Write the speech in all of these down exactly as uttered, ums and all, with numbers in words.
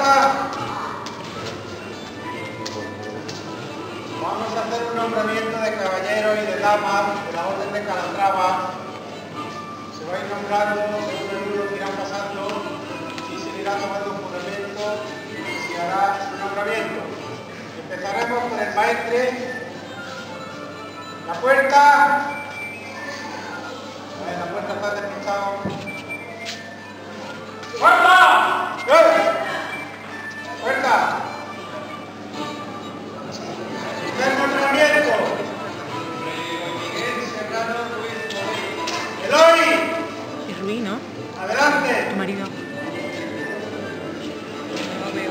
puerta. Vamos a hacer un nombramiento de caballeros y de damas de la Orden de Calatrava. Se va a ir nombrando según el número que irán pasando y se irá tomando un juramento y se hará su nombramiento. Empezaremos por el maestre. La puerta. La puerta está despistada. ¡Puerta! ¡Eh! ¡Puerta! ¡El nombramiento! Miguel Serrano Ruiz. ¡Eloy! Es Ruiz, ¿no? ¡Adelante! Tu marido. No lo veo.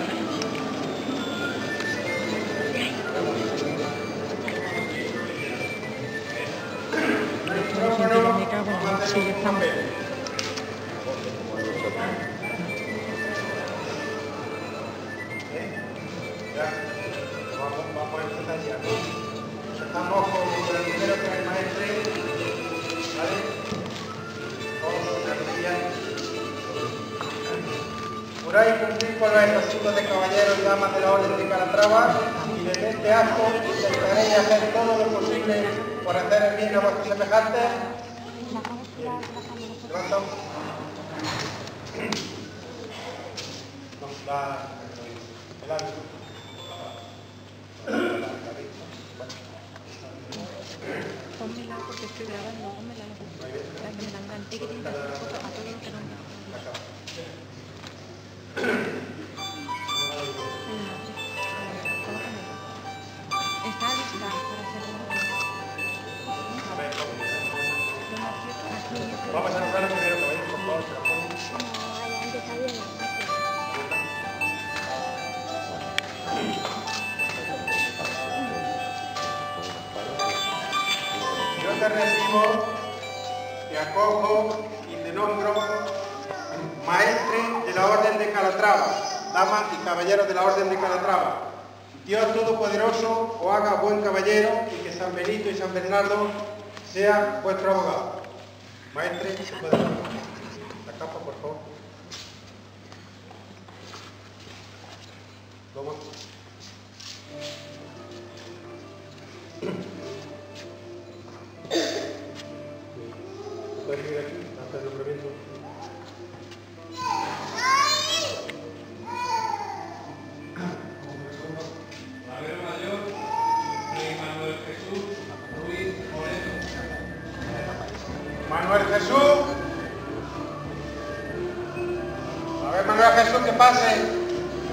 Micrófono. Me cago en la silla, estamos. Estamos con el primero que es el maestre, ¿vale? Con la rodilla. Juráis cumplir con los estatutos de caballeros y damas de la Orden de Calatrava y desde este acto intentaréis hacer todo lo posible por hacer el bien a vuestros semejantes. Bien. Levanta. No, la... el árbitro. Pónmela porque estoy grabando, pónmela. La que me la encanté que tiene que hacer fotos a todos los que no me está lista para hacerlo. Vamos a nombrar primero caballeros, por favor, se la ponen. No, antes está bien. Yo te recibo, te acojo y te nombro maestre de la Orden de Calatrava, damas y caballeros de la Orden de Calatrava. Dios Todopoderoso os haga buen caballero y que San Benito y San Bernardo sean vuestro abogado. Maestre, se puede dar la capa, por favor. Toma. ¿Puedes venir aquí a hacer el nombramiento? Caballero Mayor, Rey Manuel Jesús Ruiz Moreno. Manuel Jesús. A ver, Manuel Jesús, que pase.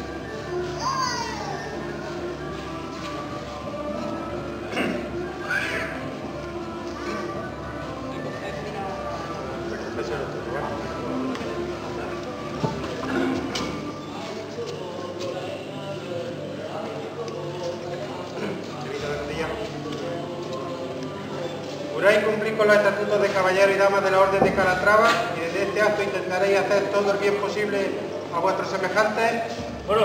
Juráis cumplir con los estatutos de caballeros y damas de la Orden de Calatrava y desde este acto intentaréis hacer todo el bien posible a vuestros semejantes. Bueno.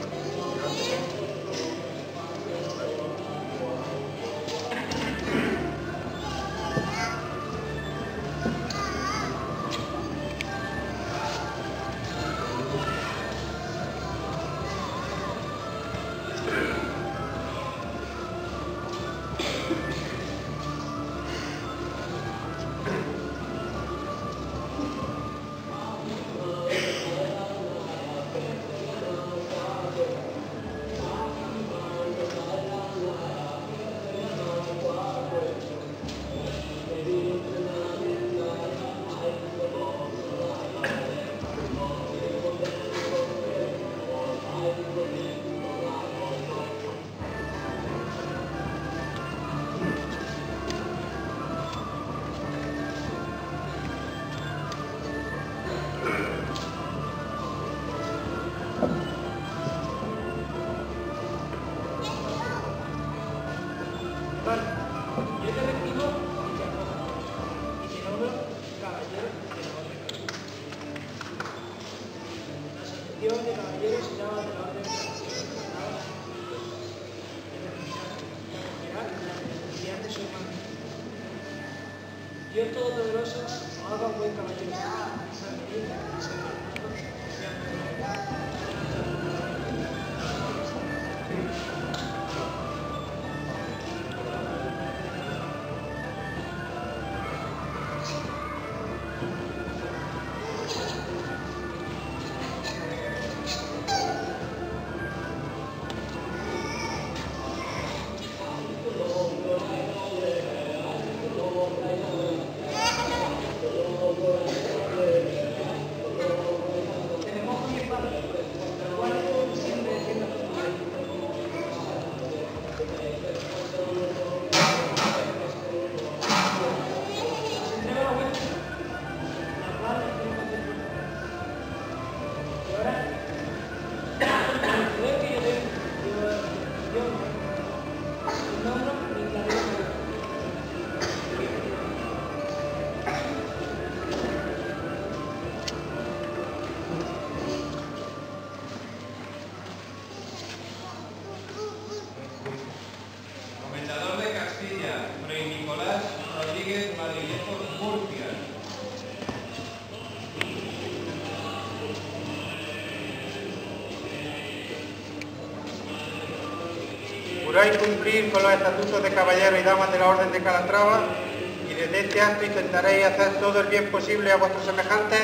Yo te recibo y te acojo y te nombro caballero de la Orden. La asociación de caballeros y damas de la Orden de Calatrava de su hermano. Dios Todopoderoso haga un buen caballero. San Benito y San Bernardo sean Juráis cumplir con los estatutos de caballeros y damas de la Orden de Calatrava y desde este acto intentaréis hacer todo el bien posible a vuestros semejantes.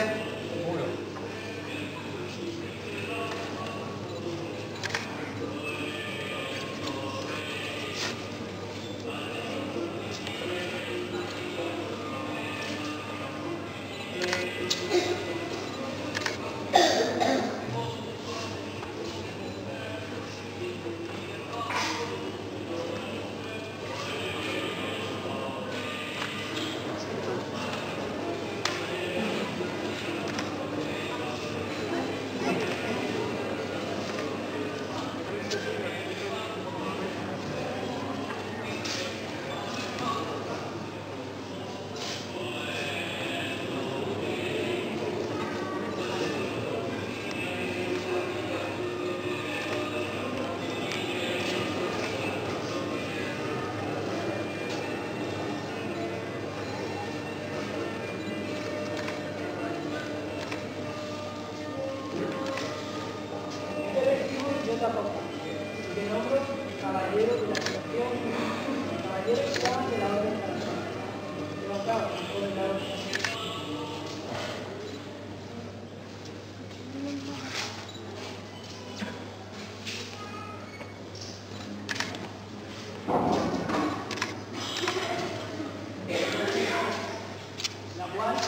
De nombre caballero de la Asociación, caballero y damas de la Orden de Calatrava. Levantado, comendador. La cual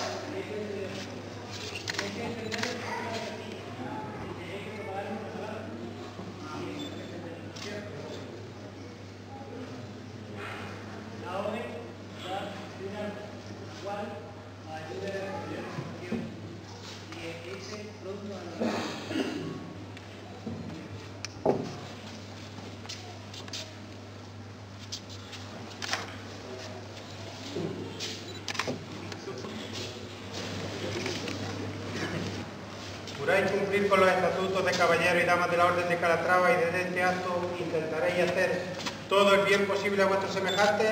Juráis cumplir con los estatutos de caballeros y damas de la Orden de Calatrava y desde este acto intentaréis hacer todo el bien posible a vuestros semejantes.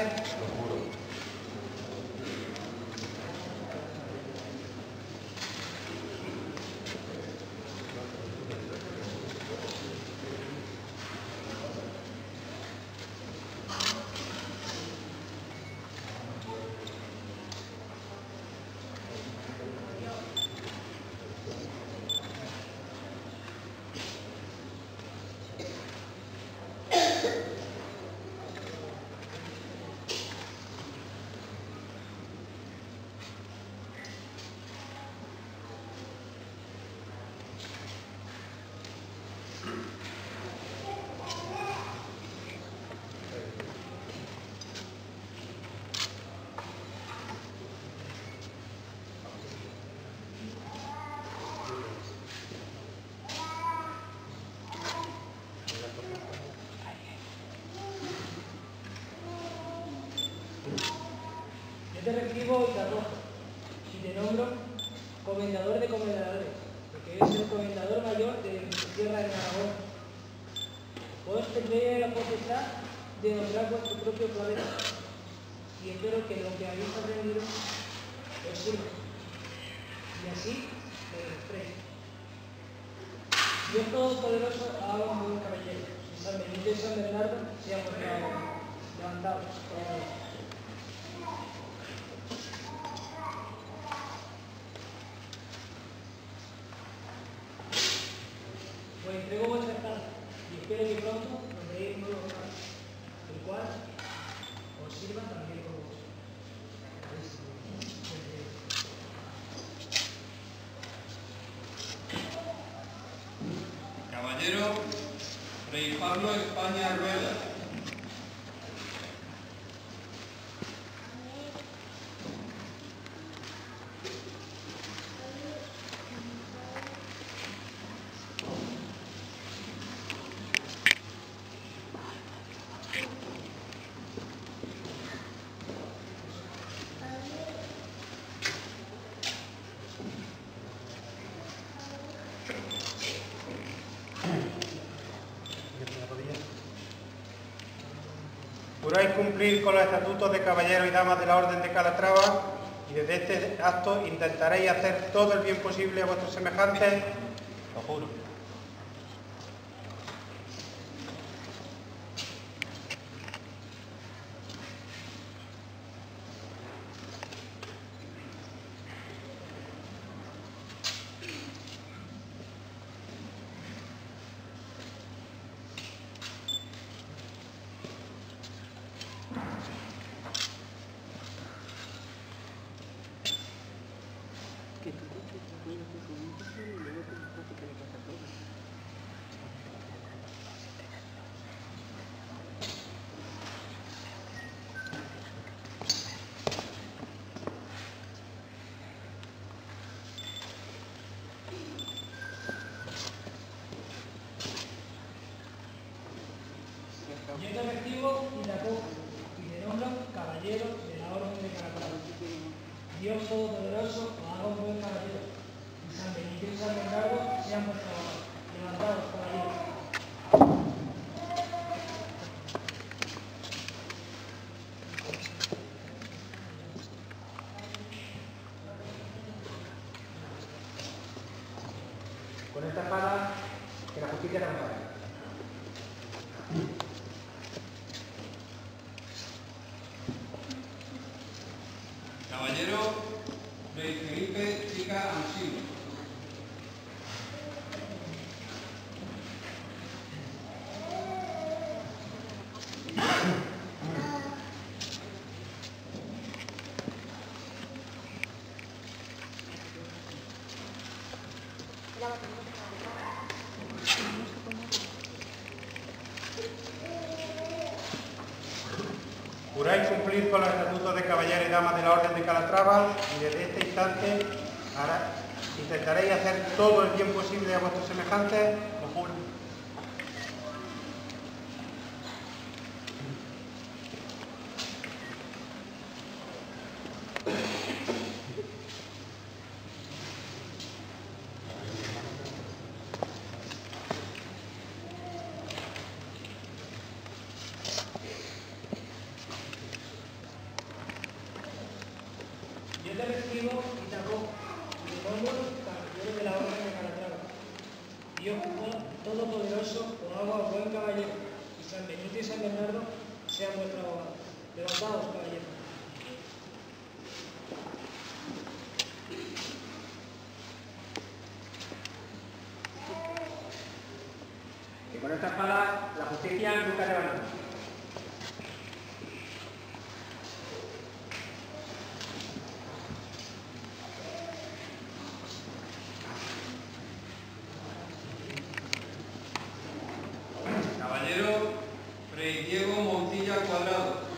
Yo te recibo y te arrojo, y te nombro comendador de comendadores, porque eres el comendador mayor de mi tierra de Aragón. Vos tendréis la potestad de honrar vuestro propio planeta, y espero que lo que habéis aprendido os sirva, y así me demostréis. Dios Todopoderoso haga un buen caballero, y San Benito y San Bernardo sean por favor levantados. Os entrego vuestra espada y espero que pronto os deis un nuevo honor, el cual os sirva también como vos. Caballero, Rey Pablo España Rueda. Juráis cumplir con los estatutos de caballeros y damas de la Orden de Calatrava y desde este acto intentaréis hacer todo el bien posible a vuestros semejantes. Lo juro. que la justicia nos pague. Caballero Rey Felipe Chica Ansino. Juráis cumplir con los estatutos de caballero y dama de la Orden de Calatrava y desde este instante hará, intentaréis hacer todo el bien posible a vuestros semejantes, lo juro. Yo te recibo y te acojo, y te pongo caballero de la Orden de Calatrava. Dios Todopoderoso, os haga buen caballero, y San Benito y San Bernardo sean vuestros abogados. Levantaos, caballero. Que con esta espada la justicia nunca te va a ganar. Caballero Fray Diego Montilla Cuadrado.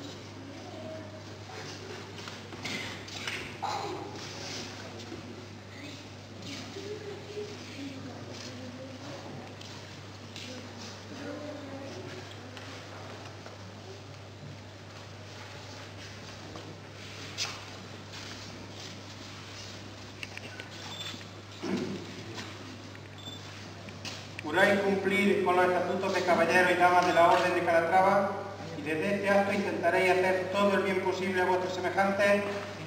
Juráis cumplir con los estatutos de caballero y damas de la Orden de Calatrava y desde este acto intentaréis hacer todo el bien posible a vuestros semejantes.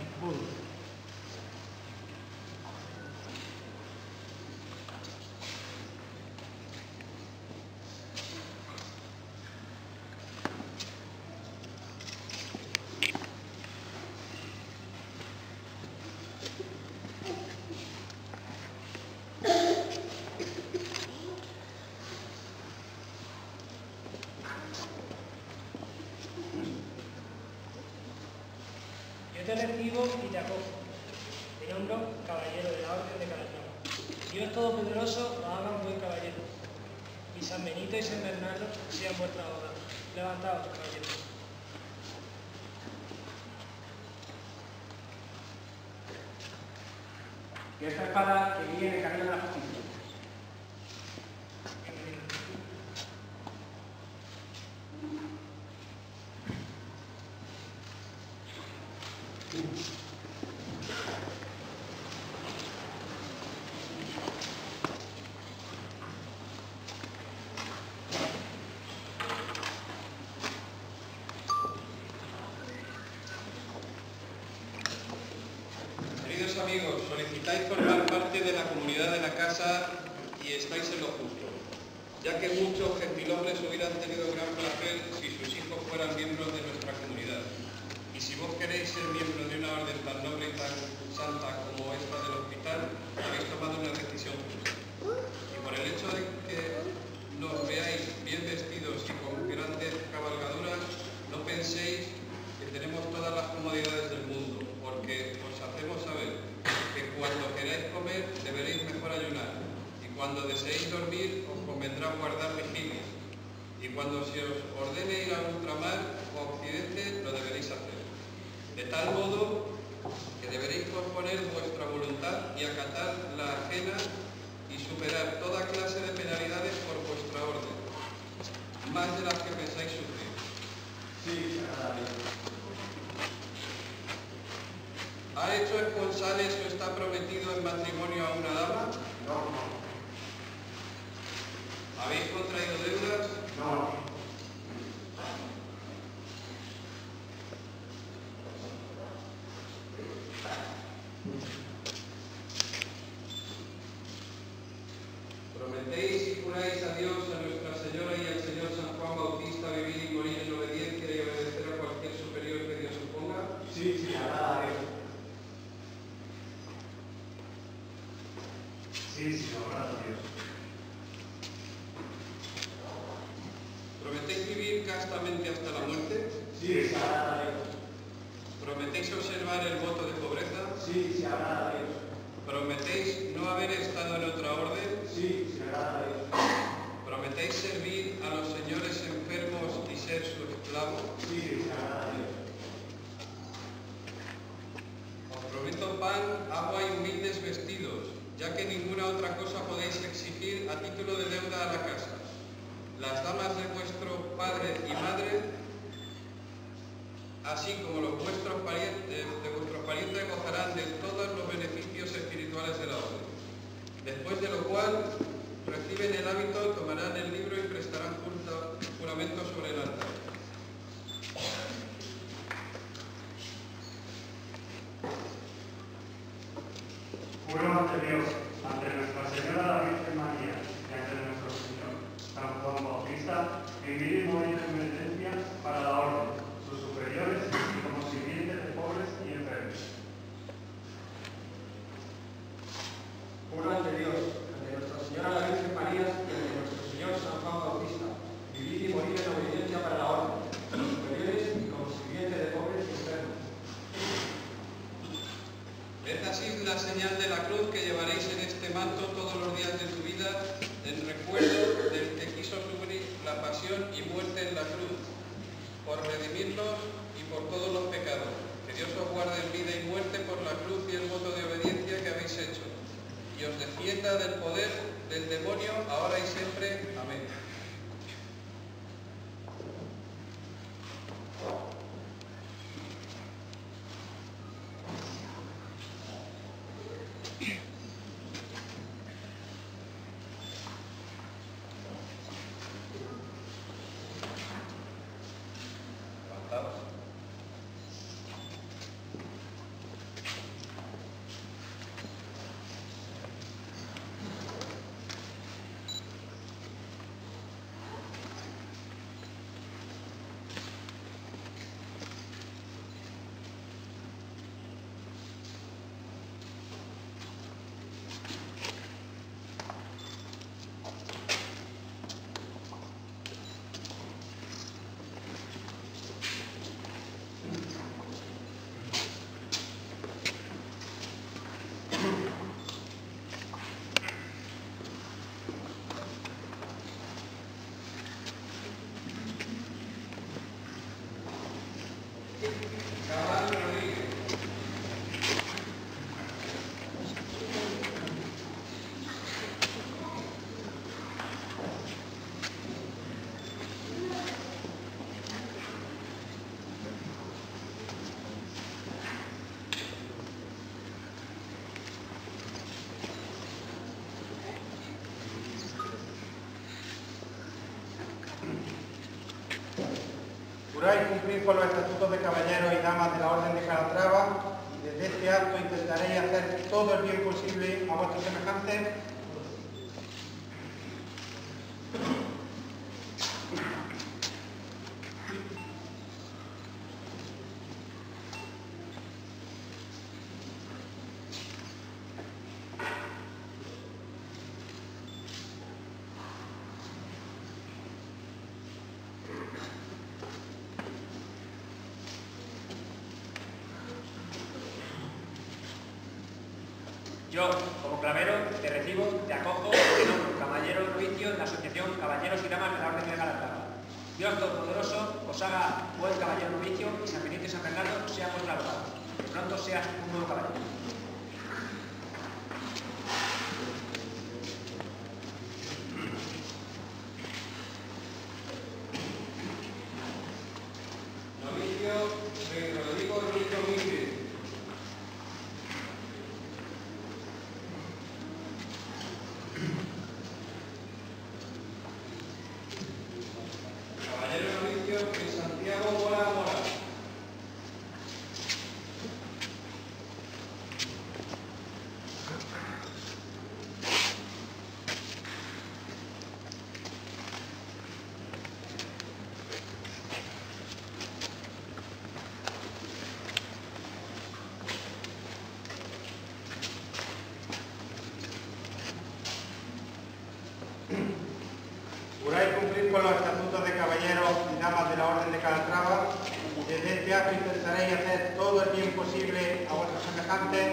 Yo te recibo y te acojo. Te nombro caballero de la Orden de Calatrava. Dios Todopoderoso os haga un buen caballero, y San Benito y San Bernardo sean vuestros abogados. Levantaos, caballero. Que esta espada que guíe en el camino de la justicia. Queridos amigos, solicitáis formar parte de la comunidad de la casa y estáis en lo justo, ya que muchos gentilhombres hubieran tenido gran placer si sus hijos fueran miembros de nuestra comunidad. Y si vos queréis ser miembro de una orden tan noble y tan santa como esta del hospital, habéis tomado una decisión justa. Y por el hecho de que nos veáis bien vestidos y con grandes cabalgaduras, no penséis que tenemos todas las comodidades del mundo, porque os hacemos saber que cuando queráis comer deberéis mejor ayunar, y cuando deseéis dormir os convendrá guardar vigilia, y cuando se os ordene ir a ultramar o occidente lo deberéis hacer, de tal modo que deberéis posponer vuestra voluntad y acatar la ajena y superar toda clase de penalidades por vuestra orden, más de las que pensáis sufrir. Sí, ¿Ha hecho esponsales o está prometido en matrimonio a una dama? no, ¿Habéis contraído deudas? no. ¿Prometéis juráis a Dios, a Nuestra Señora y al Señor San Juan Bautista vivir y morir en obediencia y obedecer a cualquier superior que Dios os ponga? Sí, sí, agrada a Dios. Sí, sí, agrada a Dios. ¿Prometéis vivir castamente hasta la muerte? Sí, sí, agrada a Dios. ¿Prometéis observar el voto de pobreza? Sí, sí, agrada a Dios. ¿Prometéis no haber estado en otra orden? Sí, sí, agrada a Dios. ¿Prometéis servir a los señores enfermos y ser su esclavo? Sí, sí, agrada a Dios. Os prometo pan, agua y humildes vestidos, ya que ninguna otra cosa podéis exigir a título de deuda a la casa. Las damas de vuestro padre y madre, así como los vuestros parientes, de vuestros parientes gozarán de todos los beneficios espirituales de la orden. Después de lo cual, reciben el hábito, tomarán el libro y prestarán juramento sobre el altar. Juro ante Dios, ante Nuestra Señora la Virgen María y ante nuestro Señor San Juan Bautista, vivir y morir en obediencia para la orden, sus superiores y como sirvientes de pobres y enfermos. Juro ante Dios, ante Nuestra Señora la Virgen María y ante nuestro Señor San Juan Bautista, vivir y morir en obediencia para la orden, los superiores y como sirviente de pobres y enfermos. Ved así la señal de la cruz que llevaréis en este manto todos los días de tu vida, en recuerdo del que quiso sufrir la pasión y muerte en la cruz, por redimirnos y por todos los pecados. Que Dios os guarde en vida y muerte por la cruz y el voto de obediencia que habéis hecho, y os defienda del poder del demonio, ahora y siempre. Amén. Juráis cumplir con los estatutos de caballeros y damas de la Orden de Calatrava y desde este acto intentaréis hacer todo el bien posible a vuestros semejantes. Yo, como clavero, te recibo, te acojo, te nombro caballero novicio en la Asociación Caballeros y Damas de la Orden de Calatrava. Dios Todopoderoso os haga buen caballero novicio y San Benito y San Fernando sea vuestro abogado. Que pronto seas un nuevo caballero. Novicio Rey Rodrigo Ruiz Domínguez. Caballero novicio Luis Santiago Mora Mora. cumplir con los estatutos de caballeros y damas de la Orden de Calatrava, desde este acto intentaréis hacer todo el bien posible a vuestros semejantes.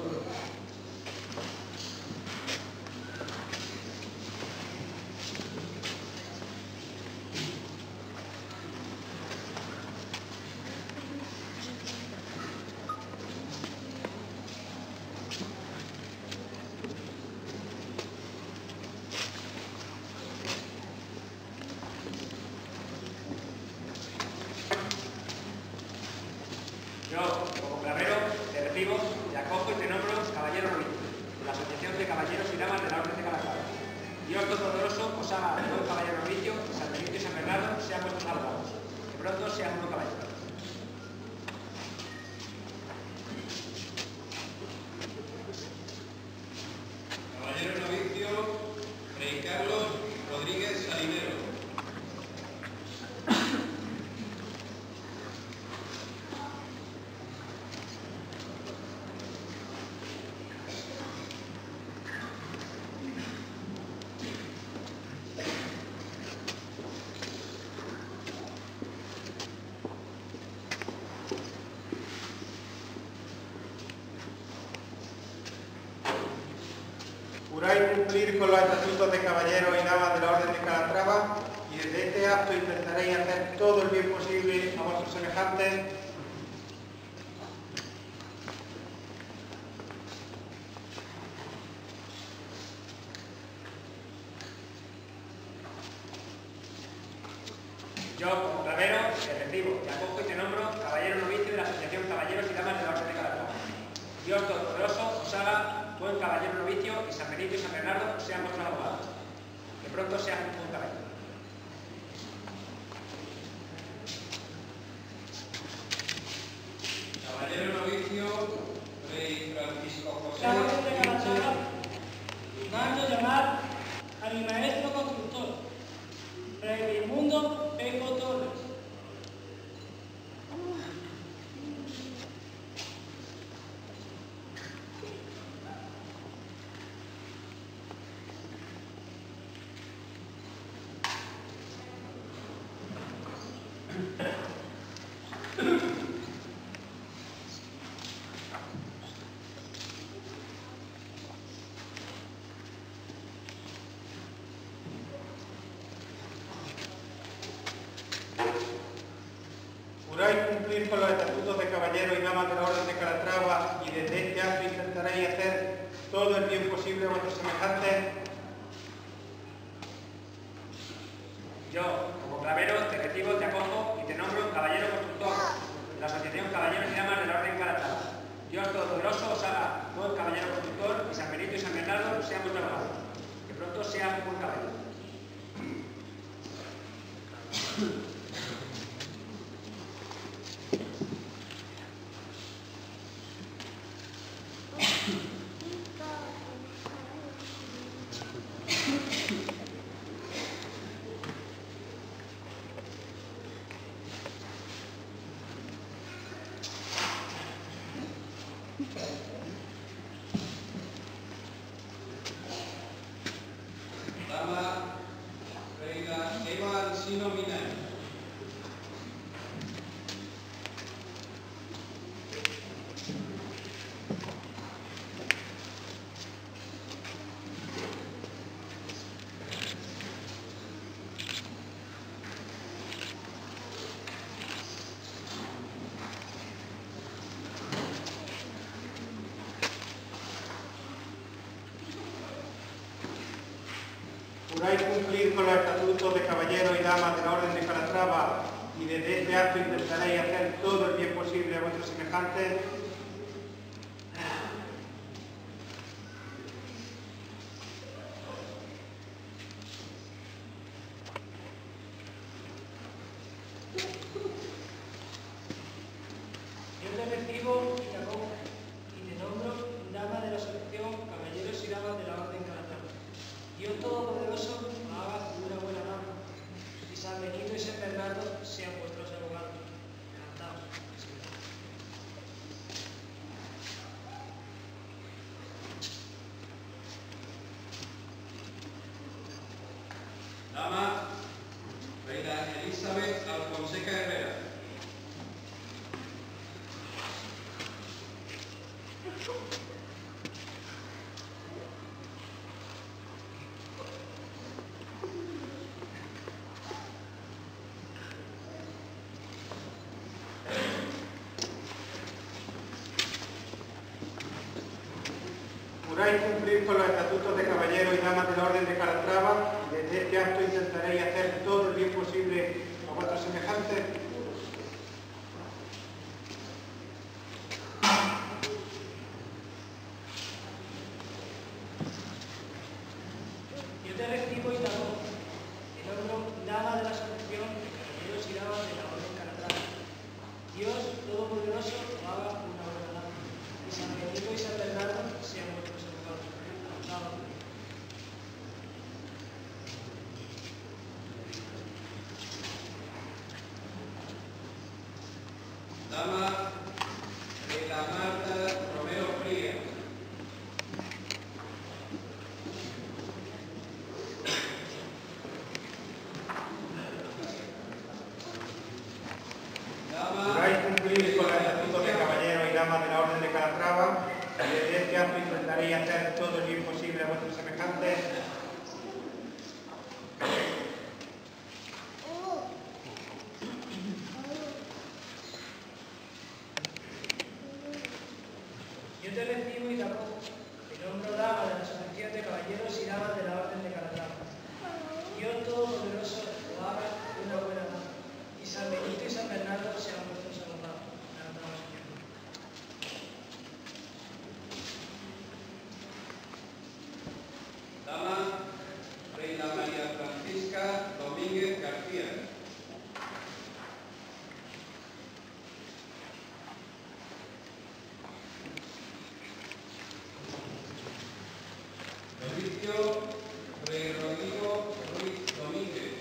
Yo, como clavero, te recibo, te acojo y te nombro caballero novicio de la Asociación de Caballeros y Damas de la Orden de Calatrava. Dios Todopoderoso os haga buen caballero novicio, San Benito y San Bernardo sean vuestros abogados. Que pronto sean uno caballero. Caballero novicio, Fray Carlos Rodríguez Salinero. Juráis cumplir con los estatutos de caballeros y damas de la Orden de Calatrava y desde este acto intentaréis hacer todo el bien posible a vuestros semejantes. Yo, como clavero, te recibo, te acojo y te nombro caballero novicio de la Asociación Caballeros y Damas de la Orden de Calatrava. Dios Todopoderoso os haga buen caballero novicio y San Benito y San Bernardo sean vuestros abogados. Que pronto sean un buen caballero. Caballero novicio, Fray Francisco José. La Orden de Calatrava mando llamar a mi maestro constructor, Fray Raimundo Peco Torres. Juráis cumplir con los estatutos de caballeros y damas de la Orden de Calatrava y desde este acto intentaréis hacer todo el bien posible a vuestros semejantes. Yo, como clavero, te recibo, te acojo y te nombro caballero constructor de la Asociación Caballeros y Damas de la Orden de Calatrava. Dios Todopoderoso os haga buen caballero constructor y San Benito y San Bernardo sean vuestros abogados. Que pronto sean un buen caballero. Dama Reina Eva Alsino Minay. Juráis cumplir con los estatutos de caballeros y damas de la Orden de Calatrava y desde este acto intentaréis hacer todo el bien posible a vuestros semejantes. Yo te recibo y te acojo y te nombro dama de la Asociación Caballeros y Damas de la Orden de Calatrava. Dios Todopoderoso os haga una buena dama y San Benito y San Bernardo sean vuestros abogados. Encantado. Dama Elizabeth Alfonseca Herrera. Juráis cumplir con los estatutos de caballeros y damas de la Orden de Calatrava y desde este acto intentaréis hacer todo el bien posible a vuestros semejantes. Yo te recibo y te hago el hombro, dama de la Asunción, caballeros y damas de la Orden Calatrava. Dios Todopoderoso os haga una buena dama, y San Benito y San Bernardo sean vuestros abogados. Aplausos. Dama de la Marta Romero Frías. Juráis cumplir con los estatutos de caballeros y damas de la Orden de Calatrava y desde este acto intentaréis hacer todo el bien posible a vuestros semejantes. Yo te recibo y te acojo, el hombro dama de la Asociación de Caballeros y Damas de la Orden de Calatrava. Dios Todopoderoso os haga una buena dama, y San Benito y San Bernardo sean vuestros abogados. Cantamos, Señor. Dama Reina María Francisca Domínguez García. Novicio Rey Rodrigo Ruiz Domínguez.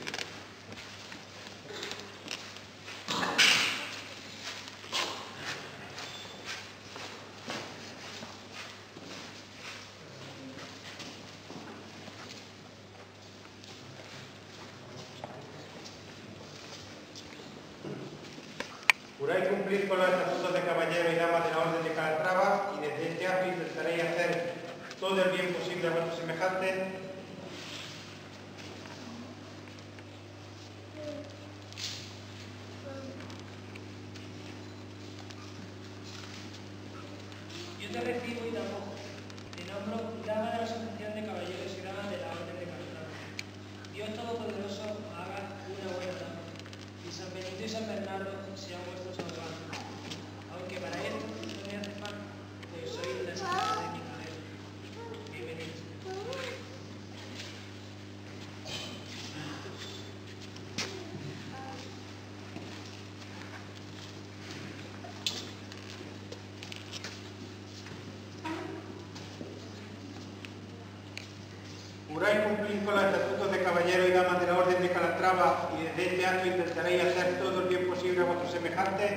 Juráis cumplir con los estatutos de caballeros y damas de la Orden de Calatrava y desde este acto intentaréis hacer todo el bien posible a vuestros semejantes. Yo te recibo y te acojo, en hombro dama de la Asociación de Caballeros y Damas de la Orden de Calatrava. Dios Todopoderoso haga una buena dama, y San Benito y San Bernardo sean vuestros abogados. Aunque para esto no me hace falta, pues soy de la Santa de mi Madre. Bienvenidos. Juráis cumplir con los estatutos de caballeros y damas de la Orden de Calatrava y desde este acto intentaréis hacer todo el bien posible a vuestros semejantes.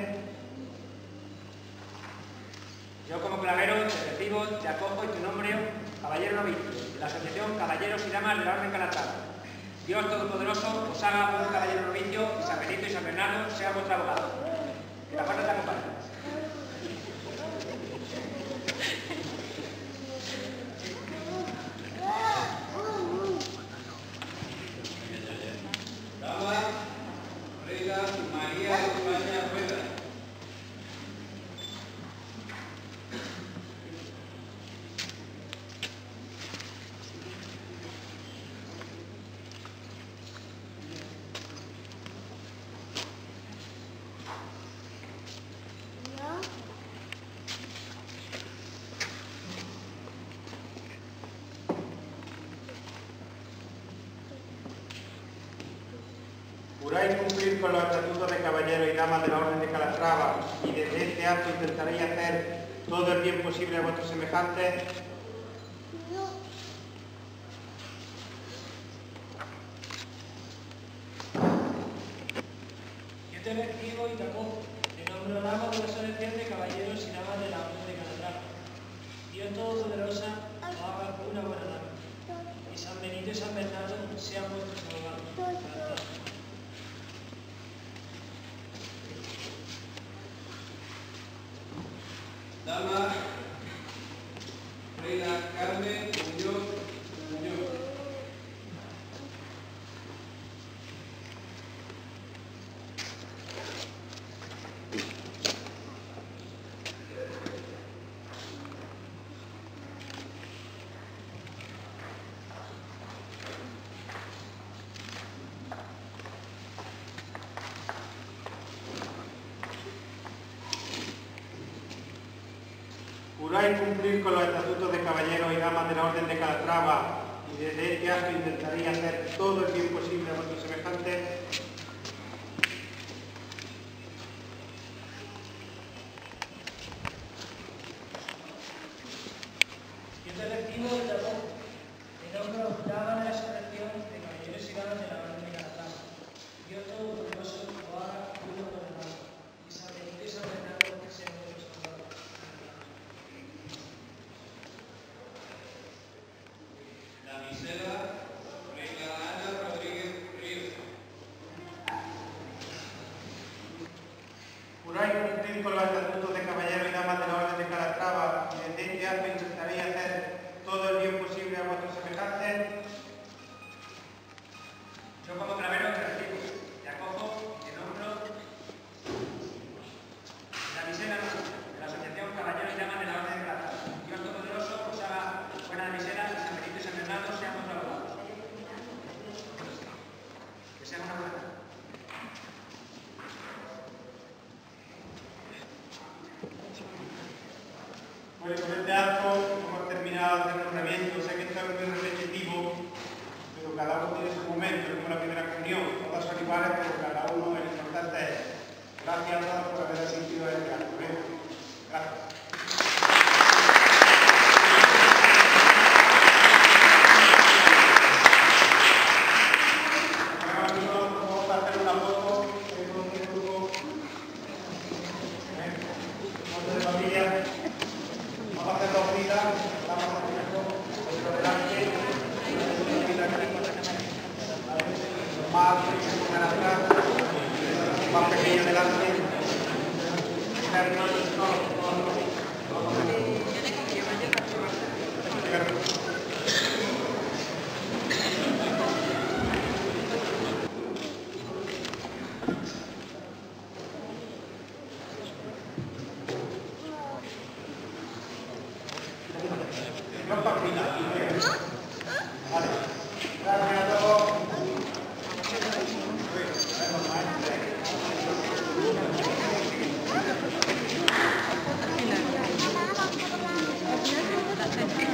Yo como clavero te recibo, te acojo y te nombro caballero novicio de la Asociación Caballeros y Damas de la Orden Calatrava. Dios Todopoderoso os haga un caballero novicio y San Benito y San Bernardo sean vuestro abogado. Que la fuerza te acompañe. Dama Reina María España Rueda. Juráis cumplir con los estatutos de caballeros y damas de la Orden de Calatrava y desde este acto intentaréis hacer todo el bien posible a vuestros semejantes. Yo te recibo y te acojo, en nombre de la Asociación de Caballeros y Damas de la Orden de Calatrava. Dios Todopoderoso os haga una buena dama, y San Benito y San Bernardo sean vuestros abogados. Dama Reina Carmen Muñoz Muñoz. Juráis cumplir con los estatutos de caballeros y damas de la Orden de Calatrava y desde este acto intentaréis hacer todo el bien posible a vuestros semejantes. Yo te recibo y te abogo. Te nombro dama de la asociación de caballeros y damas de la Orden de Calatrava. Dios Todopoderoso lo haga uno por el otro. Y San Benito y San Bernardo que sean nuestros soldados. Damisela Reina Ana Rodríguez Ríos. Juráis cumplir con los estatutos de caballeros y damas de la Orden de Calatrava y desde este acto intentaréis hacer todo el bien posible a vuestros semejantes. Yo como clavero te recibo, te acojo y te nombro damisela de la Asociación Caballeros y Damas de la Orden de Calatrava. Dios Todopoderoso os haga buena damisela y San Benito y San Bernardo sean vuestros abogados. Que sean una buena. Bueno, con este acto hemos terminado el nombramiento. Sé que esto es muy repetitivo, pero cada uno tiene su momento, es como la primera comunión. Todas son iguales, pero cada uno es importante. Gracias a todos por haber asistido a este acto. ¿eh? Gracias. Más pequeño delante. Vale. Gracias a todos. Gracias.